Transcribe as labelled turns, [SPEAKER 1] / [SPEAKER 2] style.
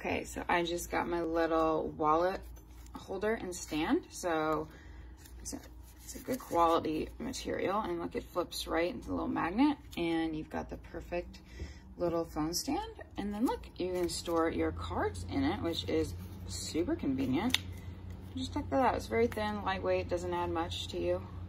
[SPEAKER 1] Okay, so I just got my little wallet holder and stand. So it's a good quality material, and look, it flips right into the little magnet, and you've got the perfect little phone stand. And then look, you can store your cards in it, which is super convenient. Just check that out. It's very thin, lightweight, doesn't add much to you.